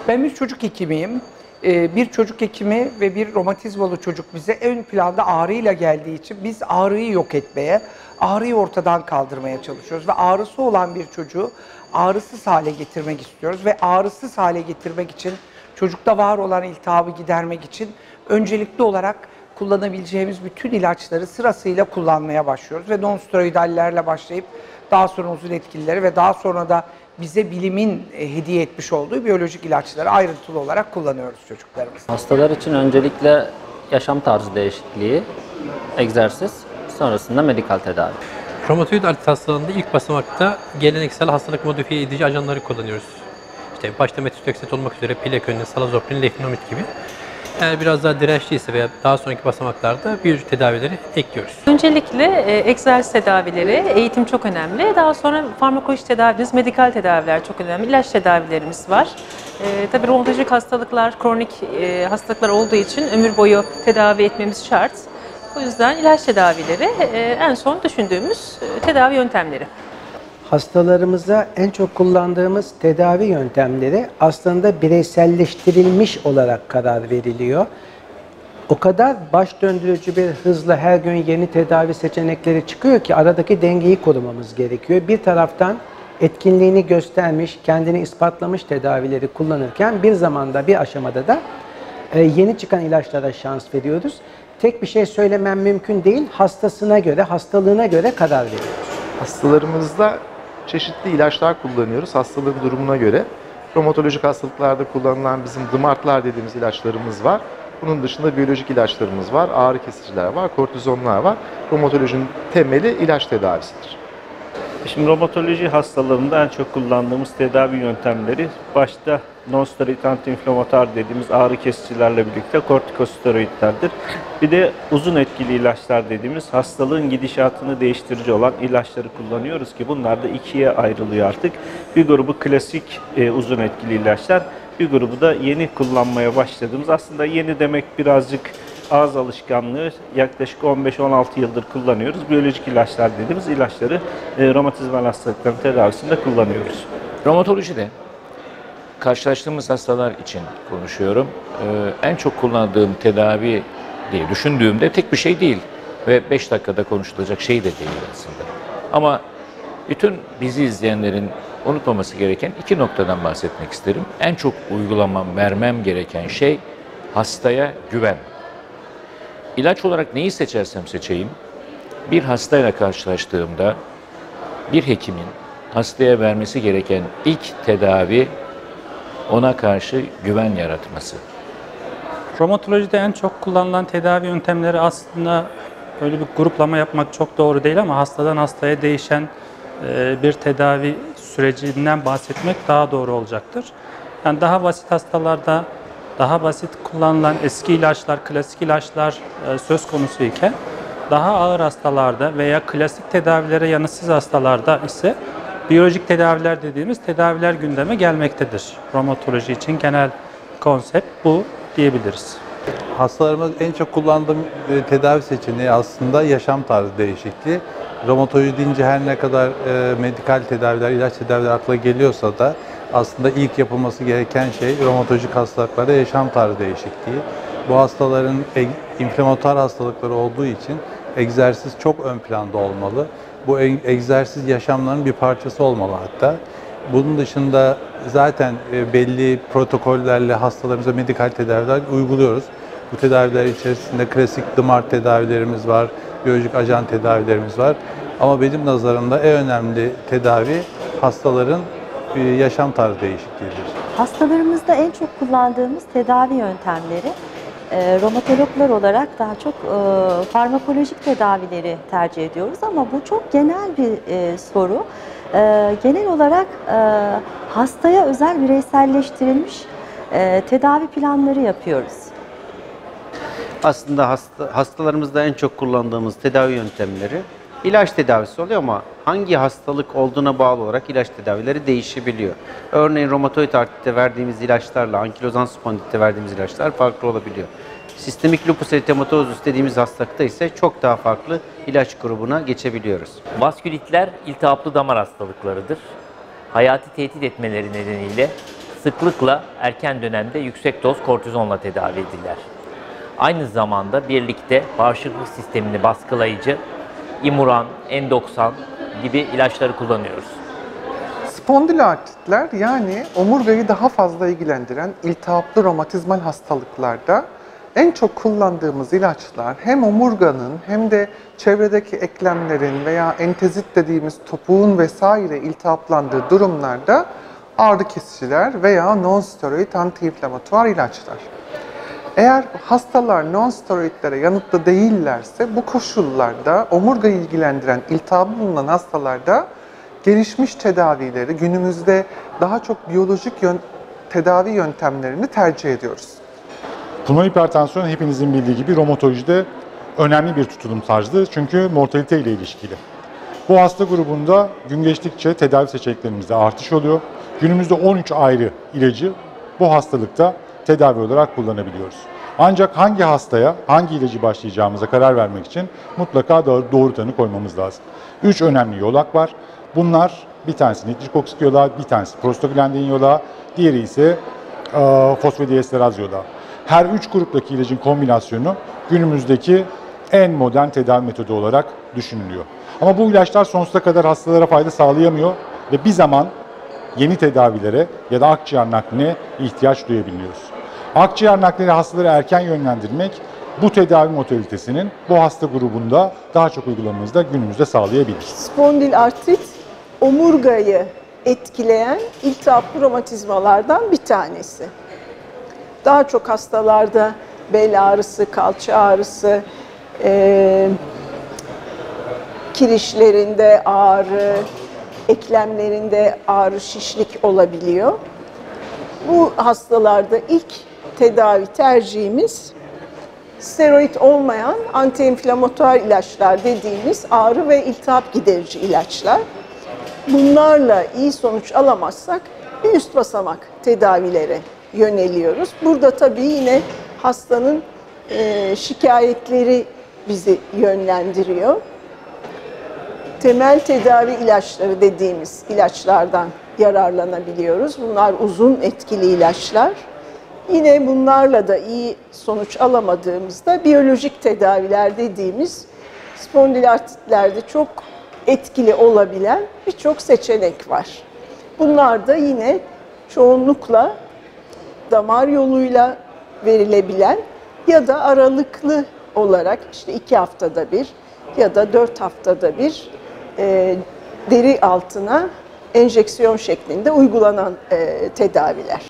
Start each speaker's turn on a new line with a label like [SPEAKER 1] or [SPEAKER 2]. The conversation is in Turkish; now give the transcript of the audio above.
[SPEAKER 1] Ben bir çocuk hekimiyim. Bir çocuk hekimi ve bir romatizmalı çocuk bize ön planda ağrıyla geldiği için biz ağrıyı yok etmeye, ağrıyı ortadan kaldırmaya çalışıyoruz. Ve ağrısı olan bir çocuğu ağrısız hale getirmek istiyoruz. Ve ağrısız hale getirmek için, çocukta var olan iltihabı gidermek için öncelikli olarak kullanabileceğimiz bütün ilaçları sırasıyla kullanmaya başlıyoruz. Ve nonsteroidallerle başlayıp daha sonra uzun etkilileri ve daha sonra da bize bilimin hediye etmiş olduğu biyolojik ilaçları ayrıntılı olarak kullanıyoruz çocuklarımız.
[SPEAKER 2] Hastalar için öncelikle yaşam tarzı değişikliği, egzersiz, sonrasında medikal tedavi.
[SPEAKER 3] Romatoid artrit hastalığında ilk basamakta geleneksel hastalık modifiye edici ajanları kullanıyoruz. İşte başta methotrexat olmak üzere plakönün, salazoprin, leflunomid gibi. Eğer biraz daha dirençliyse veya daha sonraki basamaklarda biyolojik tedavileri ekliyoruz.
[SPEAKER 4] Öncelikle egzersiz tedavileri, eğitim çok önemli. Daha sonra farmakoloji tedavilerimiz, medikal tedaviler çok önemli. İlaç tedavilerimiz var. Tabii romatolojik hastalıklar, kronik hastalıklar olduğu için ömür boyu tedavi etmemiz şart. O yüzden ilaç tedavileri en son düşündüğümüz tedavi yöntemleri.
[SPEAKER 5] Hastalarımıza en çok kullandığımız tedavi yöntemleri aslında bireyselleştirilmiş olarak karar veriliyor. O kadar baş döndürücü bir hızla her gün yeni tedavi seçenekleri çıkıyor ki aradaki dengeyi korumamız gerekiyor. Bir taraftan etkinliğini göstermiş, kendini ispatlamış tedavileri kullanırken bir zamanda, bir aşamada da yeni çıkan ilaçlara şans veriyoruz. Tek bir şey söylemem mümkün değil, hastasına göre, hastalığına göre karar veriyoruz.
[SPEAKER 6] Hastalarımızda çeşitli ilaçlar kullanıyoruz hastalığın durumuna göre. Romatolojik hastalıklarda kullanılan bizim DMARD'lar dediğimiz ilaçlarımız var. Bunun dışında biyolojik ilaçlarımız var, ağrı kesiciler var, kortizonlar var. Romatolojinin temeli ilaç tedavisidir.
[SPEAKER 7] Şimdi romatoloji hastalarında en çok kullandığımız tedavi yöntemleri başta nonsteroid antiinflamatuar dediğimiz ağrı kesicilerle birlikte kortikosteroidlerdir. Bir de uzun etkili ilaçlar dediğimiz hastalığın gidişatını değiştirici olan ilaçları kullanıyoruz ki bunlar da ikiye ayrılıyor artık. Bir grubu klasik uzun etkili ilaçlar, bir grubu da yeni kullanmaya başladığımız, aslında yeni demek birazcık ağız alışkanlığı, yaklaşık 15-16 yıldır kullanıyoruz. Biyolojik ilaçlar dediğimiz ilaçları romatizmal hastalıkların tedavisinde kullanıyoruz.
[SPEAKER 8] Romatolojide karşılaştığımız hastalar için konuşuyorum. En çok kullandığım tedavi diye düşündüğümde tek bir şey değil ve 5 dakikada konuşulacak şey de değil aslında. Ama bütün bizi izleyenlerin unutmaması gereken 2 noktadan bahsetmek isterim. En çok vermem gereken şey hastaya güven. İlaç olarak neyi seçersem seçeyim, bir hastayla karşılaştığımda bir hekimin hastaya vermesi gereken ilk tedavi ona karşı güven yaratması.
[SPEAKER 9] Romatolojide en çok kullanılan tedavi yöntemleri aslında öyle bir gruplama yapmak çok doğru değil ama hastadan hastaya değişen bir tedavi sürecinden bahsetmek daha doğru olacaktır. Yani daha basit hastalarda daha basit kullanılan eski ilaçlar, klasik ilaçlar söz konusu iken daha ağır hastalarda veya klasik tedavilere yanıtsız hastalarda ise biyolojik tedaviler dediğimiz tedaviler gündeme gelmektedir. Romatoloji için genel konsept bu diyebiliriz.
[SPEAKER 10] Hastalarımız en çok kullandığım tedavi seçeneği aslında yaşam tarzı değişikliği. Romatoloji deyince her ne kadar medikal tedaviler, ilaç tedaviler akla geliyorsa da aslında ilk yapılması gereken şey romatolojik hastalıklarda yaşam tarzı değişikliği. Bu hastaların inflamatuar hastalıkları olduğu için egzersiz çok ön planda olmalı. Bu egzersiz yaşamlarının bir parçası olmalı hatta. Bunun dışında zaten belli protokollerle hastalarımıza medikal tedaviler uyguluyoruz. Bu tedaviler içerisinde klasik DMARD tedavilerimiz var, biyolojik ajan tedavilerimiz var. Ama benim nazarımda en önemli tedavi hastaların yaşam tarzı değişikliğidir.
[SPEAKER 11] Hastalarımızda en çok kullandığımız tedavi yöntemleri romatologlar olarak daha çok farmakolojik tedavileri tercih ediyoruz ama bu çok genel bir soru. Genel olarak hastaya özel bireyselleştirilmiş tedavi planları yapıyoruz.
[SPEAKER 12] Aslında hastalarımızda en çok kullandığımız tedavi yöntemleri ilaç tedavisi oluyor ama hangi hastalık olduğuna bağlı olarak ilaç tedavileri değişebiliyor. Örneğin romatoid artritte verdiğimiz ilaçlarla ankilozan sponditte verdiğimiz ilaçlar farklı olabiliyor. Sistemik lupus eritematosus dediğimiz hastalıkta ise çok daha farklı ilaç grubuna geçebiliyoruz.
[SPEAKER 13] Vaskülitler iltihaplı damar hastalıklarıdır. Hayati tehdit etmeleri nedeniyle sıklıkla erken dönemde yüksek doz kortizonla tedavi edilirler. Aynı zamanda birlikte bağışıklık sistemini baskılayıcı Imuran, Endoxan gibi ilaçları kullanıyoruz.
[SPEAKER 14] Spondilartritler yani omurgayı daha fazla ilgilendiren iltihaplı romatizmal hastalıklarda en çok kullandığımız ilaçlar hem omurganın hem de çevredeki eklemlerin veya entezit dediğimiz topuğun vesaire iltihaplandığı durumlarda ağrı kesiciler veya non-steroid antiinflamatuar ilaçlar. Eğer hastalar non-steroidlere yanıtlı değillerse bu koşullarda omurgayı ilgilendiren iltihabı bulunan hastalarda gelişmiş tedavileri günümüzde daha çok biyolojik tedavi yöntemlerini tercih ediyoruz.
[SPEAKER 15] Pulmoner hipertansiyon hepinizin bildiği gibi romatolojide önemli bir tutulum tarzı çünkü mortalite ile ilişkili. Bu hasta grubunda gün geçtikçe tedavi seçeneklerimizde artış oluyor. Günümüzde 13 ayrı ilacı bu hastalıkta tedavi olarak kullanabiliyoruz. Ancak hangi hastaya hangi ilacı başlayacağımıza karar vermek için mutlaka doğru tanı koymamız lazım. 3 önemli yolak var. Bunlar bir tanesi nitrik oksit yolağı, bir tanesi prostaglandin yolağı, diğeri ise fosfodiesteraz yolağı. Her 3 gruptaki ilacın kombinasyonu günümüzdeki en modern tedavi metodu olarak düşünülüyor. Ama bu ilaçlar sonsuza kadar hastalara fayda sağlayamıyor ve bir zaman yeni tedavilere ya da akciğer nakline ihtiyaç duyabiliyoruz. Akciğer naklini hastaları erken yönlendirmek bu tedavi modalitesinin bu hasta grubunda daha çok uygulamamızı da günümüzde sağlayabilir.
[SPEAKER 16] Spondilartrit omurgayı etkileyen iltihaplı romatizmalardan bir tanesi. Daha çok hastalarda bel ağrısı, kalça ağrısı, kirişlerinde ağrı, eklemlerinde ağrı, şişlik olabiliyor. Bu hastalarda ilk tedavi tercihimiz steroid olmayan antiinflamatuar ilaçlar dediğimiz ağrı ve iltihap giderici ilaçlar. Bunlarla iyi sonuç alamazsak bir üst basamak tedavilere yöneliyoruz. Burada tabii yine hastanın şikayetleri bizi yönlendiriyor. Temel tedavi ilaçları dediğimiz ilaçlardan yararlanabiliyoruz. Bunlar uzun etkili ilaçlar. Yine bunlarla da iyi sonuç alamadığımızda biyolojik tedaviler dediğimiz spondilartritlerde çok etkili olabilen birçok seçenek var. Bunlar da yine çoğunlukla damar yoluyla verilebilen ya da aralıklı olarak işte 2 haftada bir ya da 4 haftada bir deri altına enjeksiyon şeklinde uygulanan tedaviler.